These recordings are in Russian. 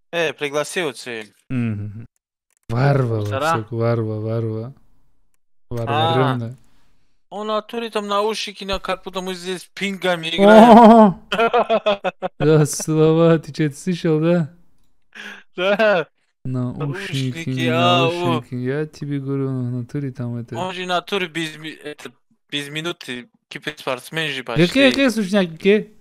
Пригласил цель. Мгм. Варва, Мусора? вообще, варва. А, Варваренная. он натуре там наушники, как будто мы здесь пингами играем. О, да, слова, ты что-то слышал, да? Да, Наушники, наушники, не наушники. Я тебе говорю, в натуре там это... он же натуре без минуты киберспортсмен же почти. Какие сушняки?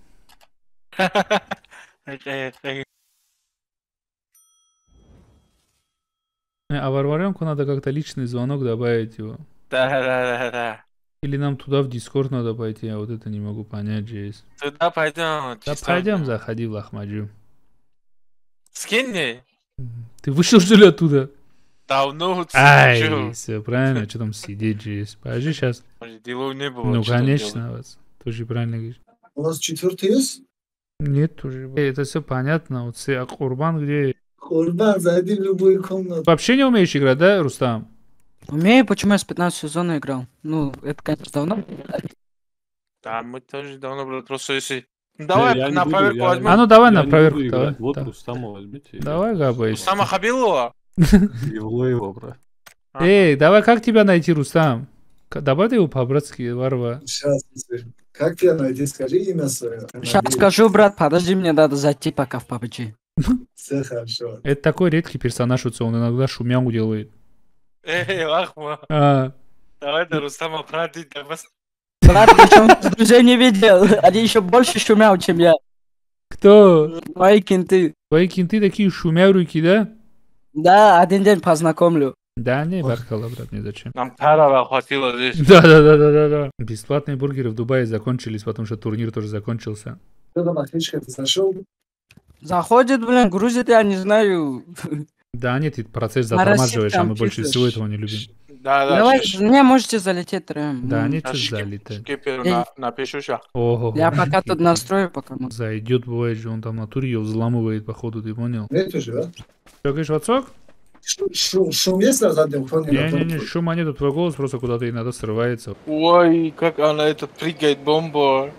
А Варваренку надо как-то личный звонок добавить его. Да. Или нам туда в Дискорд надо пойти, я вот это не могу понять, Джейс. Туда пойдем, Да пойдем, действительно. заходи в Лахмаджу. Скинь мне. Ты вышел, что ли, оттуда? Давно Ай, хочу. все правильно, что там сидеть, Джейс. Подожди сейчас. Делов не было, Ну, что там делать. конечно, вас. Тоже правильно говоришь. У вас четвертый есть? Нет, тоже. Это все понятно. Вот все, а Курбан где? Курбан, зайди в любую комнату. Вообще не умеешь играть, да, Рустам? Умею, почему я с 15 сезона играл. Ну, это, конечно, давно. Да, мы тоже давно, брат, просто если... Ну, Не, давай я не на буду, проверку я- А ну возьмем. давай Я на не проверку. буду Давай, играть. Вот да. Рустама возьмите. Давай, Габай. Сама Хабилова. Его, брат. Эй, давай, как тебя найти, Рустам? Давай ты его по-братски, Варва. Сейчас, как тебя найти? Скажи имя свое. Сейчас скажу, брат, подожди, мне надо зайти пока в PUBG. Все хорошо. Это такой редкий персонаж, вот он иногда шумягу делает. Лахма. А, Давай на Рустама пройди, давай. Брат, причем друзей не видел. Они еще больше шумел, чем я. кто? Мои кенты. Твои кенты такие шумяруйки, да? Да, один день познакомлю. Да, не, Баркала, брат, не зачем. Нам тарава хватило здесь. Да. Бесплатные бургеры в Дубае закончились, потому что турнир тоже закончился. Что там, отличка, ты зашел? Заходит, блин, грузит, я не знаю. Да, нет, ты процесс На затормаживаешь, а мы компьютер. больше всего этого не любим. Да, Давай, щас. мне можете залететь трем. Да, Ну, нет, что залетает. Шкиперу напишу сейчас. Ого. Я пока тут настрою, пока. Зайдет, бывает же, он там на туре ее взламывает, походу, ты понял? Нет уже, да? Что, говоришь, Ватсок? Шум есть на заднем фоне? Не, шума нету, твой голос просто куда-то иногда срывается. Ой, как она это прыгает, бомба.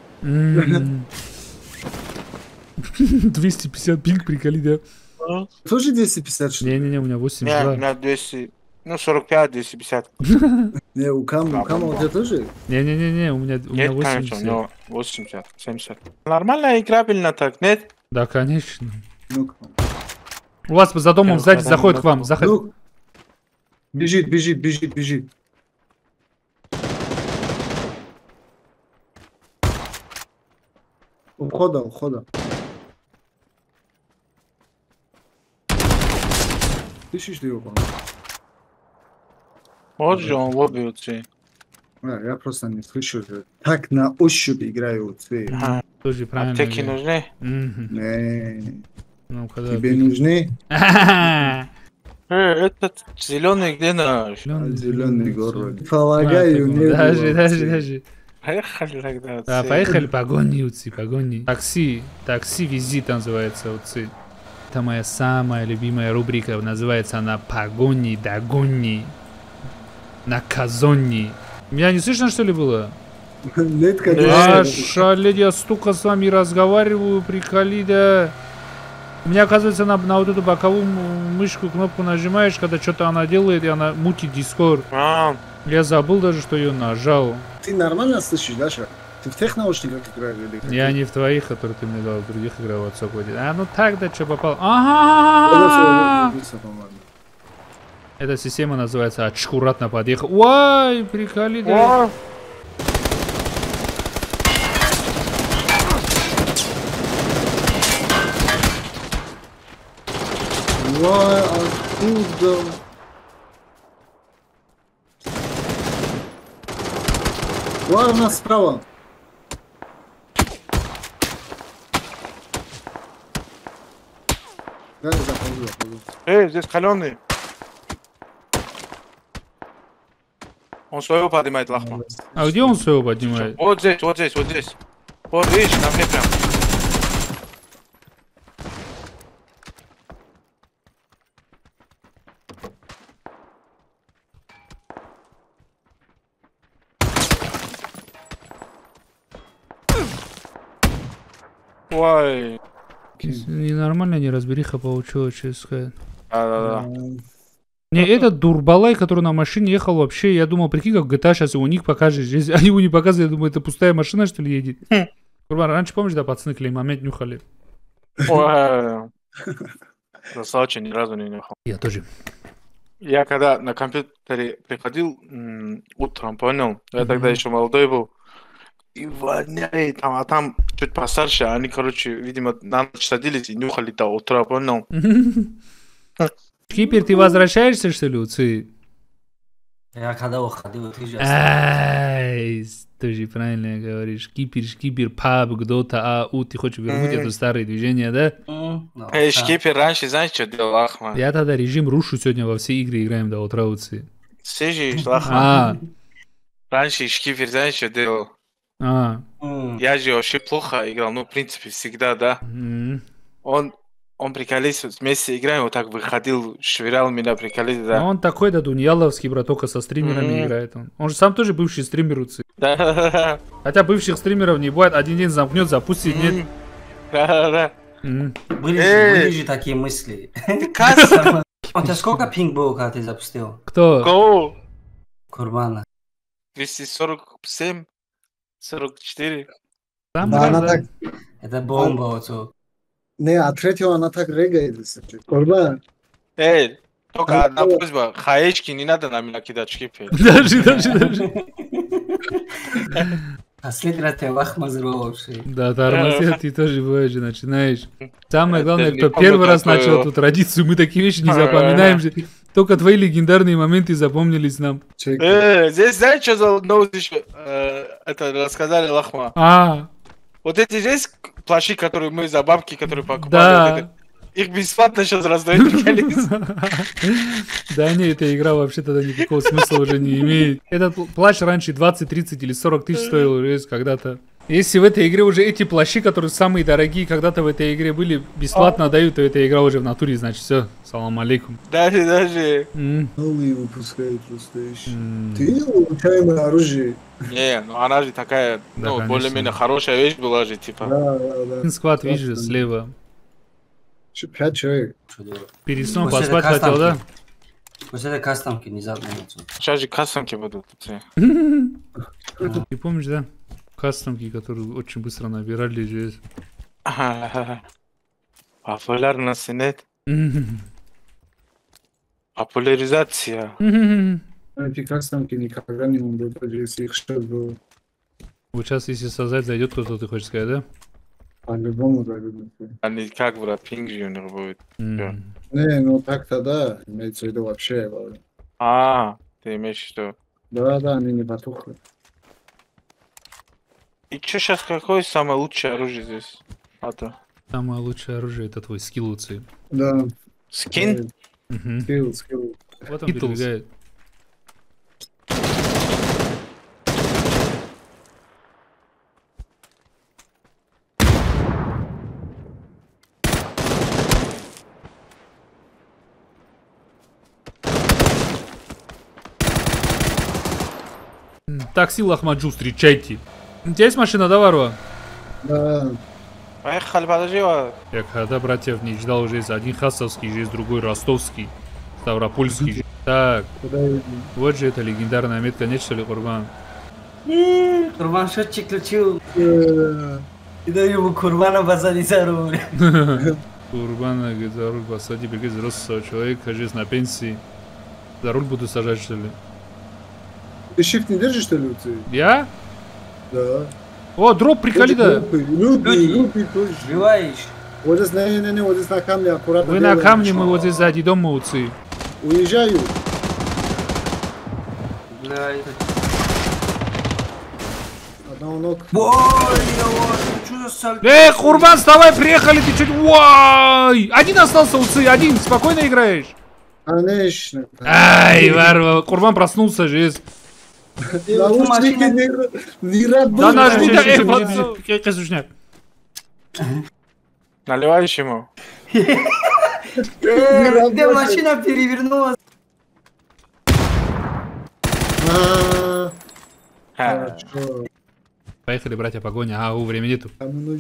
250 пинг, приколи, да? Тоже 250, что ли? Не, у меня Не, у 82. меня 200, ну 45, 250. Не, у Кама у тебя тоже? Не, у меня Нет, конечно, у 80. него 80, 70. Нормально играбельно так, нет? Да, конечно. Ну-ка. У вас за домом сзади заходит к вам. Ну, бежит. Ухода. Слышишь ты его, по-моему? Вот же он лоббируется. Я просто не слышу. Так на ощупь играю вот свои. Тоже правильно. Аптеки говоришь. нужны? Мгм. Не, Ну, когда тебе ты- нужны Этот зеленый где наш? зеленый город. Полагаю, не было. Даже. Поехали тогда. Да, поехали, погони, уци, погони. Такси визит называется, уци. Это моя самая любимая рубрика, называется она «Погони, догони, наказони». Меня не слышно, что ли, было? Нет, А, конечно. шалеть, я столько с вами разговариваю, приколи, да. Мне оказывается, на вот эту боковую мышку кнопку нажимаешь, когда что-то она делает, и она мутит Discord. Я забыл даже, что ее нажал. Ты нормально слышишь, Даша? Ты в тех наушниках играешь или как? Я не в твоих, которые ты мне дал, в других играл от Сокоди. А ну так-то что попал. Ага! Эта система называется «Аккуратно подъехал». Ой, приколи, да. Ой, откуда? Ой, у нас справа. Да, заползу. Здесь каленый. Он своего поднимает, лахма. А где он своего поднимает? Вот здесь. Вот видишь, на мне прям. Ой, Ненормальная неразбериха получилась, честно сказать. Да. Не, этот дурбалай, который на машине ехал, вообще, я думал, прикинь, как в GTA сейчас его ник покажет. Здесь они его не показывают, я думаю, это пустая машина, что ли, едет. Курбан, раньше, помнишь, да, пацаны клеймомет нюхали? Ой, красавчик, ни разу не нюхал. Я тоже. Я когда на компьютере приходил утром, понял? Я тогда еще молодой был. И воняет там, а там чуть постарше, они, короче, видимо, на ночь садились и нюхали до утра, понял? Кипер, ты возвращаешься, что ли, Уци? Я когда уходил, ты же Ай, тоже правильно говоришь. Кипер, паб, кто-то, ты хочешь вернуть это старое движение, да? Эй, Шкипер, раньше знаешь, что делал, Ахман? Я тогда режим рушу сегодня во все игры играем до утра, Уци. Слышишь, Ахман? А, Раньше Шкипер, знаешь, что делал? Я же вообще плохо играл, ну, в принципе, всегда, да? Он приколись, вместе играем, вот так выходил, швырял меня, приколись, да. ну он такой, да, Дуньяловский, брат, только со стримерами играет он. Он же сам тоже бывший стример, Уци. Да. Хотя бывших стримеров не бывает, один день замкнет, запустит, нет. Да. Были же такие мысли. Касса. У тебя сколько пинг был, когда ты запустил? Кто? Go. Курбана. 247, 44. Там Да, она да. так... Это бомба, Уцу. Не, а третьего она так рыгает. Курбан. Эй, только одна просьба. Хаечки не надо на меня кидать, Шкипер. Даже. Последний раз ты вахмазру вообще. Да, тормозет, ты тоже бывает же начинаешь. Самое главное, Это кто не первый раз такое. начал эту традицию, мы такие вещи не запоминаем же. Только твои легендарные моменты запомнились нам. Здесь знаешь, что за новость еще? Это рассказали Лахма. Вот эти здесь плащи, которые мы за бабки, которые покупали, Да. вот это, их бесплатно сейчас раздают. приколись. Да не, эта игра вообще тогда никакого смысла уже не имеет. Этот плащ раньше 20, 30 или 40 тысяч стоил уже когда-то. Если в этой игре уже эти плащи, которые самые дорогие, когда-то в этой игре были, бесплатно дают, то эта игра уже в натуре, значит, все. Салам алейкум. Даже. Новые выпускают просто еще. Ты улучшаемое оружие. Не, ну она же такая, Да, ну, конечно. более-менее хорошая вещь была же, типа. Да. Сквад, видишь, слева. 5 человек. Перед сном После поспать этой хотел, да? кастомки. После этой кастомки внезапно. Сейчас же кассанки будут. Ты помнишь, да? Кастомки, которые очень быстро набирали здесь. Популярность нет. Популяризация. Эти кастомки никогда не могут, даже если их что было. Вот сейчас, если создать, зайдет кто-то, ты хочешь сказать, да? По-любому зайдут. Они как, брат, пинг же у них будет. Не, ну так-то да, имеется в виду вообще. Ты имеешь в виду. Да, они не потухли. И что сейчас, какое самое лучшее оружие здесь? Самое лучшее оружие это твой скилл, Уци. Да. Скин? Скилл. Вот он передвигает. Такси Лахмаджу, встречайте. У тебя есть машина, да, Варва? Да. Поехали, подожди. Я когда братьев не ждал, уже есть один хасовский, уже есть другой ростовский, ставропольский. Так, вот же эта легендарная метка, нет что ли, Курбан? Курбан счетчик включил. И даю ему Курбана посадить за руль. Курбана, говорит, за руль посади, прикинь, взрослого человека, жизнь на пенсии. За руль буду сажать, что ли? Ты shift не держишь, что ли, Уци? Я? Да. О, дроп, приколи, да. Люди тоже. Сбиваешь. Вот здесь, не, вот здесь на камне аккуратно. Вы на камне, мы вот здесь сзади дома, Уци. Уезжаю. Да, это... Одного ног. Ой, что за саль... Курбан, вставай, приехали, ты чуть... Ой! Один остался, Уци, один, спокойно играешь. Конечно. Ай, Варва, Курбан проснулся же. есть. Наушники не работают. Да нажми, да, какая сушняк. Наливаешь ему? Где машина перевернулась? Хорошо. Поехали, братья, погоня. Время нету.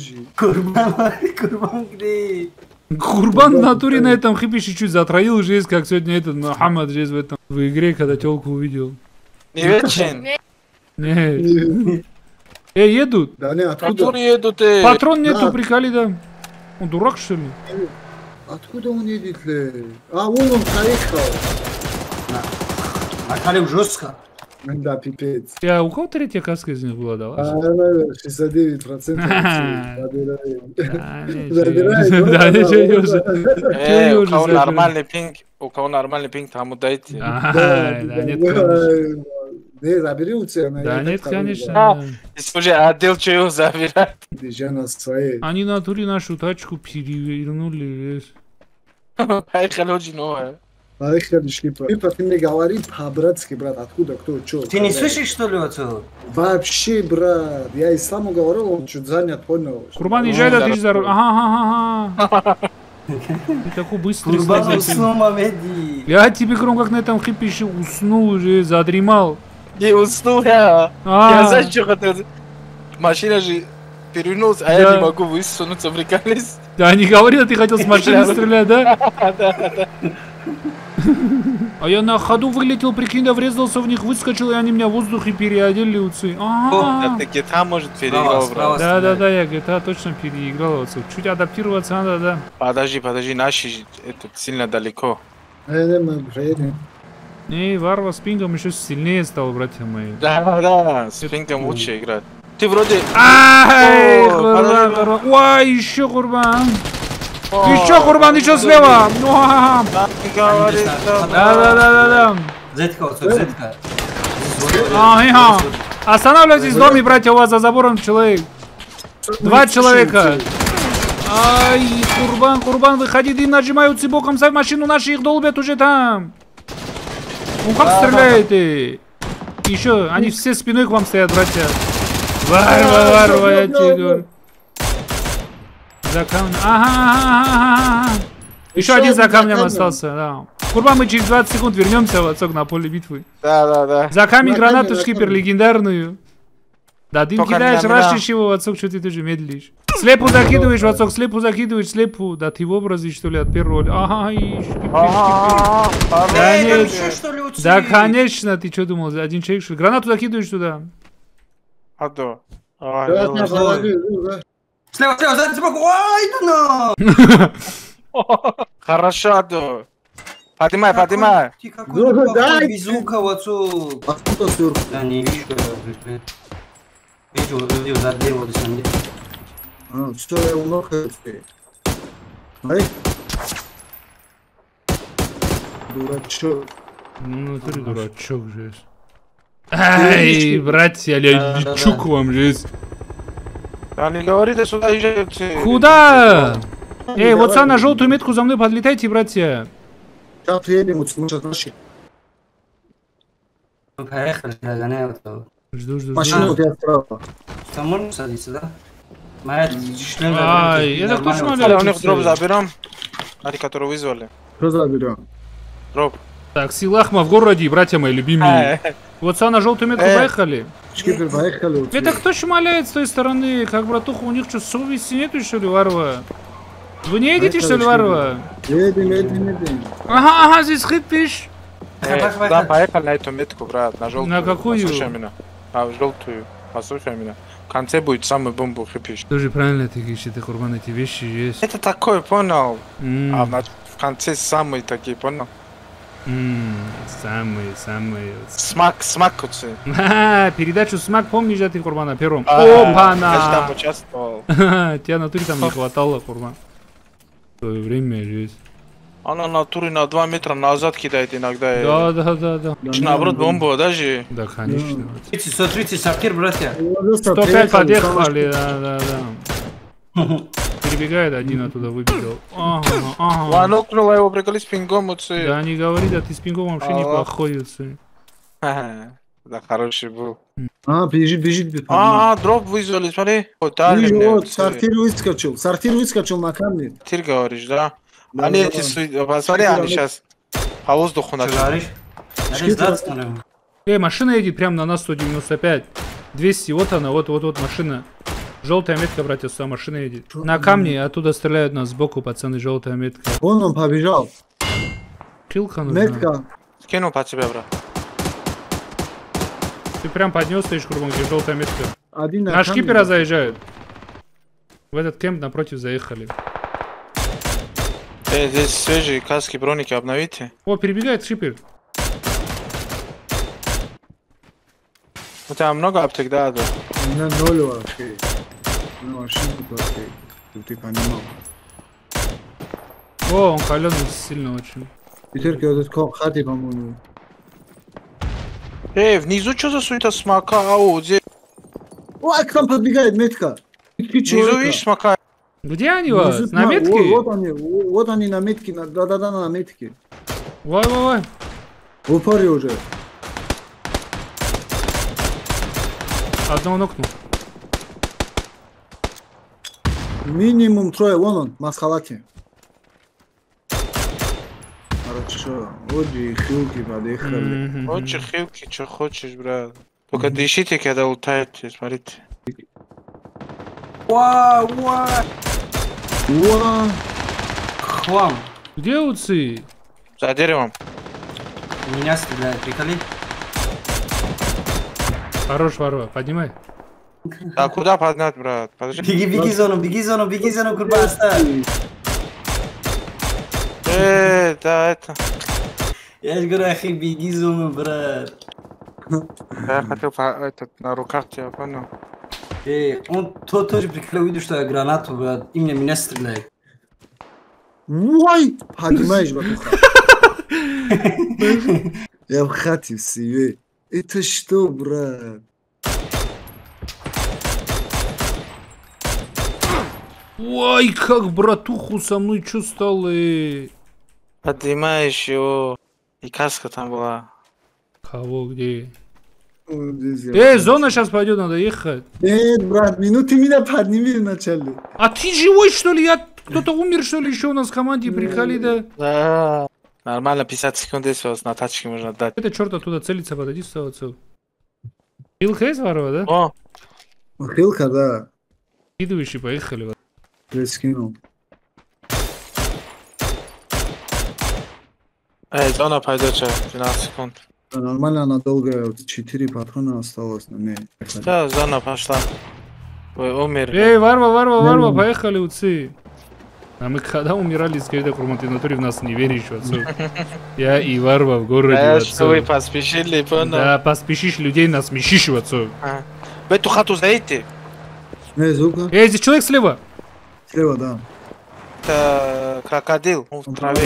Курбан где? Курбан в натуре на этом хипе чуть-чуть затроил жесть, как сегодня этот Мухаммад жесть в игре, когда телку увидел. Не вечен. Не. Едут. Да не, откуда? Которые едут, Патрон нету, Да. приколи, да. Он дурак, что ли? Откуда он едет, ли? Вон он поехал. Накалил жестко. Да, пипец. У кого третья каска из них была, да? 69% забираем. Да, ничего уже. у кого нормальный пинг, тому дайте. Да, нет, конечно. Не, забери у тебя. Да нет, конечно. Если уже отдел чего забирать. Жена своей. Они на туре нашу тачку перевернули. Поехали очень новое. Поехали, Шкипа. Шкипа, ты мне говори по-братски, брат, откуда, кто, что. Ты не слышишь, что ли, отцу? Вообще, брат, я исламу говорил, он чуть занят, понял. Курбан, езжай, да, ты за руль. Ага. Ты такой быстрый. Курбан уснул, Мамеди. Я тебе громко как на этом хипе еще уснул уже, задремал. Не уснул я. Я знаю, что хотел. Машина же перевернулась, а я не могу высунуться, приколись. Да, не говори, а ты хотел с машины стрелять, да? Да. А я на ходу вылетел, прикинь, да врезался в них, выскочил, и они меня в воздухе переодели, уцы. Да ты GTA, может, переиграл, брат. Да, я GTA точно переиграл, уцы. Чуть адаптироваться надо, да. Подожди, наши это сильно далеко. Мы приедем. Не, Варва с пингом еще сильнее стал, братья мои. Да, с пингом лучше играть. Ты вроде... Ай, Курбан. Ой, еще Курбан. Еще Курбан, еще слева. Да. Зетка, отцу, зетка. Останавливайтесь в доме, братья, у вас за забором человек. 2 человека. Ай, Курбан, выходи, дым нажимают боком, ставь машину, наши их долбят уже там. Ну как стреляете? Еще, они все спиной к вам стоят, братья. Варва, я тебе говорю. За камнем. Ага. Еще один за камнем остался, да. Курбан, мы через 20 секунд вернемся в отсок на поле битвы. Да. За камень гранату шкипер легендарную. Да, дым кидаешь, рашишь его в отсок, что ты тоже медлишь. Слепу закидываешь в отсок, слепу. Да ты в образе, что ли, от первого. Ага, и шкипер. Да нет. Да, конечно, ты что думал, один человек, что ли? Гранату закидываешь туда. Адо. Слева, сзади сбоку. Ой, да на! Хорошо, Адо. Поднимай. Ты какой без звука, отцу. Откуда сверху? Да, не вижу. Видел за дерево, до самого. Что я умножаю? Ай. Дурачок. Ну, ты дурачок же. Ай, братья, лечу к вам же. Да не говори, ты сюда езжайте. Куда? Эй, вот на желтую метку за мной подлетайте, братья. Сейчас приедем, вот наши. Поехали, догоняю. Жду. Машину я справа. Там можно садиться, да? Моя шлем. Ай, это кто У них шмаляет? дроп заберем. Который вызвали. Что заберем? Дроп. Так, Силахма в городе, братья мои любимые. Вот на желтую метку поехали. Шкипер, поехали. Это кто шмаляет с той стороны? Как, братуха, у них что, совести нету, что ли, Варва? Вы не едете, что ли, Варва? Едем. Ага, здесь хипишь. Да, поехали на эту метку, брат, на желтую. На какую? Послушай меня. На желтую. Послушай меня. В конце будет самый бомбу хипиш. Тоже правильно ты говоришь, это, Курбан, эти вещи есть. Это такое, понял? А в конце самые такие, понял? Самые. Смак, куцы. Передачу «Смак» помнишь, да, ты, Курбан, на первом? Я же там Опа-на! участвовал. Тебя на туре там не хватало, Курбан. В свое время жизнь. Она на туре на 2 метра назад кидает иногда. Да. Наоборот, бомбу даже. Да, конечно. 130 сортир, братья. 105 подъехали, да. Перебегает, один оттуда выбежал. Ага. Нокнула его, приколись пингом, уцы. Да, не говори, да ты с пингом вообще неплохой, уцы. Да, хороший был. Бежит. Дроп вызвали, смотри. Вот, сортир выскочил на камне. Ты говоришь, да? Они эти, посмотри, они сейчас по воздуху Что начали. говоришь? Машина едет прямо на нас 195. 200, вот она, вот машина. Желтая метка, братья, сюда машина едет. На камне, оттуда стреляют нас сбоку, пацаны, желтая метка. Вон он побежал. Килка нужна. Метка. Скинул под себя, брат. Ты прям под него стоишь, кругом, где желтая метка. Один на Наш камне. кипера заезжают. В этот кемп напротив заехали. Здесь свежие каски, броники обновите. О, перебегает шипер. У тебя много аптек, да? У меня 0 вообще. На машинку просто. Чтобы ты понимал. О, он холеный сильно очень. Питерки, вот этот хаты, по-моему. Внизу что за суета смока? Ау, здесь. Ой, к нам подбегает метка. Внизу видишь смока? Где они вас? Внизу На метке? Вот они на метке. Да-да-да, на метке. Вай. В упоре уже. Одного нокнул. Минимум 3, вон он, масхалати. Хорошо. Оди, хилки подъехали. Очень хилки, что хочешь, брат. Только дышите, когда улетаете, смотрите. Уа! Уа! Хлам! Где уцы? За деревом. Меня стреляют, приколи. Хорош, Варва, поднимай. А куда поднять, брат? Подожди. Беги зону, курбан, оставь. Да, это. Я же говорю, ахи, беги зону, брат. Я хотел на руках тебя, понял. Он тоже приколил, видишь, что я гранату, брат. Именно меня стреляет. Ой! Поднимаешь, батуха. Я в хате в себе. Это что, брат? Ой, как братуху со мной чё стало? Поднимаешь его. И каска там была. Кого, где? Здесь Зона сейчас пойдет, надо ехать. Нет, брат, минуты меня подними вначале. А ты живой, что ли? Кто-то умер, что ли, еще у нас в команде, приколи, да? Да. Нормально, 50 секунд здесь вас на тачке можно дать. Это черт оттуда целится, подойди сюда, отцу. Хилка есть, Варва, да? О, Хилка, да. Скидывающий, поехали. Я скинул. зона пойдет сейчас, 12 секунд. Да, нормально, она долгая. Вот 4 патрона осталось на ней. Да, зона пошла. Вы умерли. Эй, Варва, поехали, уцы. А мы когда умирали с Гайда Курман, ты в натуре в нас не веришь, отцу. Я и Варва в городе, А что вы отцу. поспешили, понял? Да, поспешишь людей, насмешишь, отцу. В эту хату заедьте. Звука. Эй, здесь человек слева. Слева, да. Это крокодил в траве.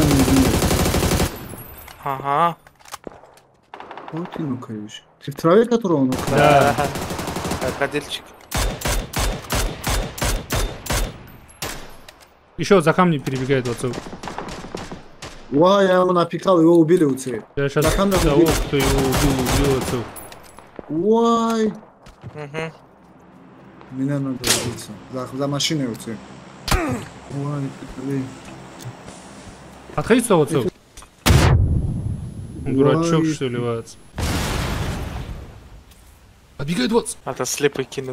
Ага. Вот ты нукаешь. Ты в траве, которого он украл? Да. Крокодильчик. Еще за камни перебегает, отцу. Уа, я ему напикал, его убили у тебя. Я сейчас За камнем того, убили. кто его убил, отцу. Уай. Угу. Меня надо убиться. За машиной у тебя. Уай, блин. Отходи сюда, отцу. Он дурачок, Ой. что ли, отцу. Отбегает, отцу. Это слепый кинут.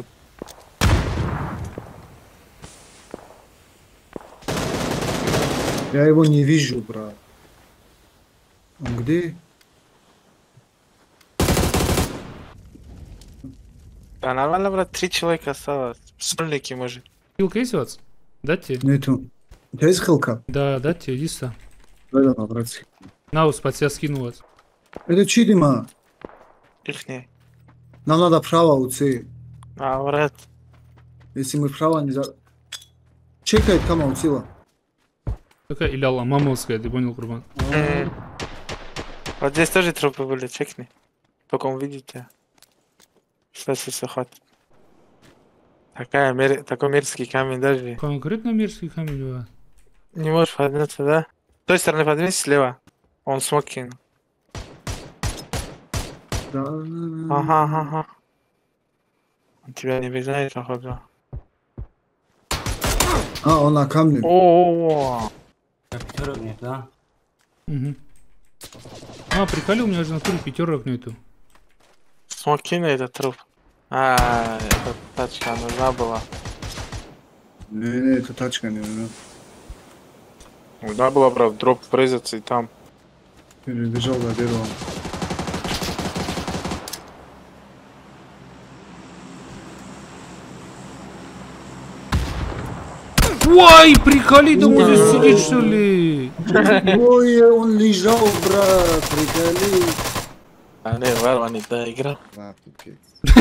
Я его не вижу, брат. Он где? Да нормально, брат, 3 человека осталось. Сольники, может. Хилка есть, отцу? Дать тебе? Нету. У тебя есть хилка? Да, дать тебе, иди сюда. Да, братцы. На, под себя скинул, отцу. Это Чидима. Ихний. Нам надо право у тебя. А, брат. Если мы право не за... Чекает кама у тебя. Такая Иляла Мамовская, ты понял, Курбан? Вот здесь тоже трупы были, чекни. Только увидите. Что все хватит. Такой мерзкий камень даже. Конкретно мерзкий камень, да. Не можешь подняться, да? С той стороны поднимись слева. Он смог кинул. Да. Ага. Он тебя не признает, походу. А, он на камне. О, Пятерок нет, да? Угу. А, приколи, у меня же на туре пятерок нету. смог кинул этот труп. эта тачка нужна была. Не, это тачка не нужна. Нужна была, брат, в дроп врезаться и там. Перебежал за дерево. Ой, приколи, думаю, здесь сидит, что ли? Ой, он лежал, брат, приколи. А не, варвар не доиграл. Да, пипец.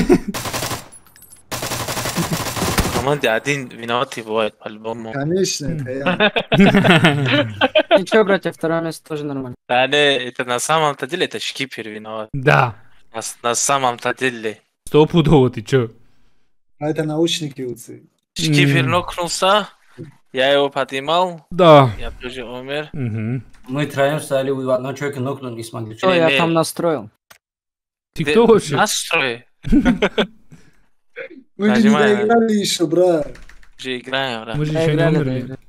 Команде один виноватый бывает, по-любому. Конечно, это я. Ничего, братья, второе место тоже нормально. Да не, это на самом-то деле, это шкипер виноват. Да. На самом-то деле. Стопудово, ты чё? А это наушники уцы. Шкипер нокнулся, я его поднимал, Да. я тоже умер. Мгм. Мы троем стояли у одного человека, нокнул, не смогли. Что я Не-не. там настроил? Ты кто вообще? Настрой. Мы же не Нажимай. доиграли еще, брат. Уже играем, брат. Мы же еще не Играли, умерли. играли.